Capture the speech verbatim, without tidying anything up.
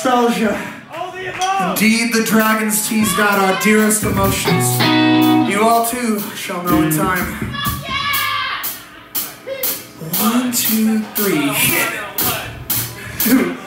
nostalgia. Indeed, the dragon's teased out our dearest emotions. You all too shall know in time. One, two, three, hit it!